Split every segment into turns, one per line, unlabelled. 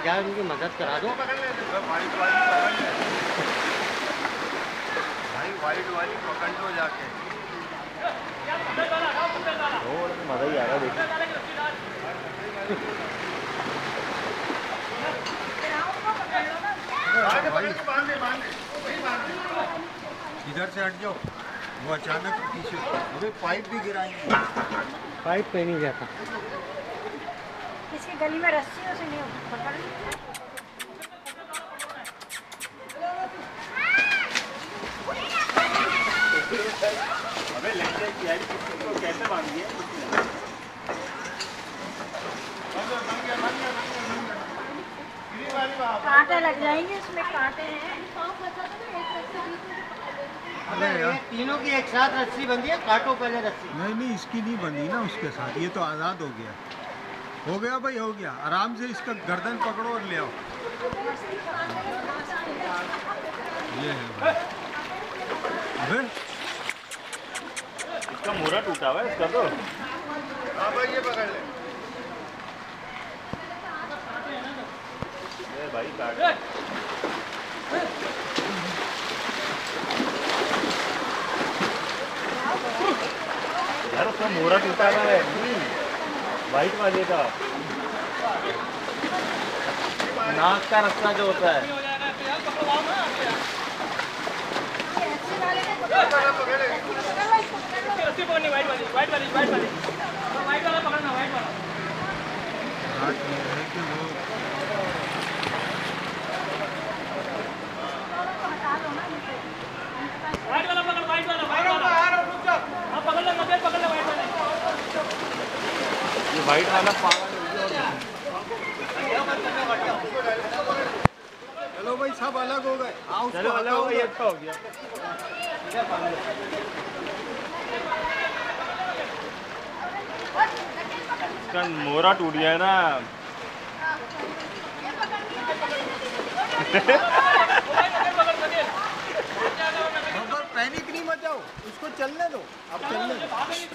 जाए उनकी मदद करा दो।
भाई वाइट वाली पकड़ लो जाके।
मजा ही आ रहा देखिए।
इधर से हट जाओ, वो अचानक पीछे अबे पाइप भी गिराएंगे।
पाइप पे नहीं जाता।
इसकी गली में रस्सियों से नहीं पकड़।
अबे लेके कैसे बांधी है?
कांटे लग जाएंगे, इसमें कांटे हैं।
अबे ये तीनों की एक साथ रस्सी बंधी है, काटो पहले रस्सी।
नहीं इसकी नहीं बंधी ना उसके साथ, ये तो आज़ाद हो गया। हो गया भाई, हो गया। आराम से इसका गर्दन पकड़ो और ले आओ। ये है भाई। अबे
इसका मोरा टूटा हुआ है इसका तो।
हाँ भाई ये पकड़ ले।
भाई काट यार, उसका मोरा टूटा हुआ है वाइट वाले का। नाक का रास्ता जो होता है। वाइट वाला पागल
चलो भाई सब अलग हो गए।
चलो अलग हो गया, अच्छा हो गया। इसका मोरा टूट गया है ना।
पैनिक नहीं मचाओ, उसको चलने दो। अब चलने दो।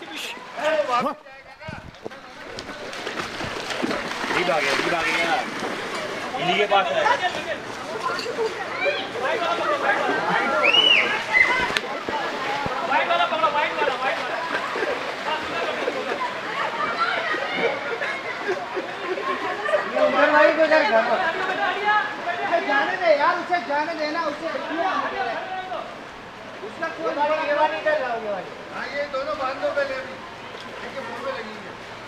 आ गया इन्हीं के पास है।
जाने दे यार, उसे जाने देना, उसे उसका कोई ये वाली कर रहा हूँ।
हाँ ये दोनों बांध दो पहले अभी, ठीक है, मुंह पे लगेंगे।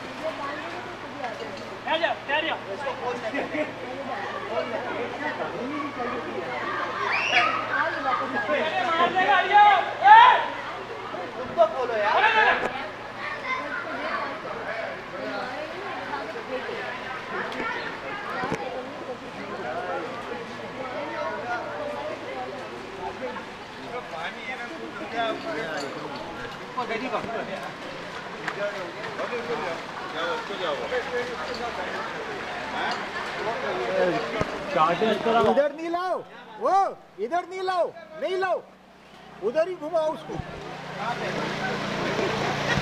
तुम तो खोलो यार।
इधर नहीं लाओ, वो इधर नहीं लाओ, नहीं लाओ, उधर ही घुमाओ उसको।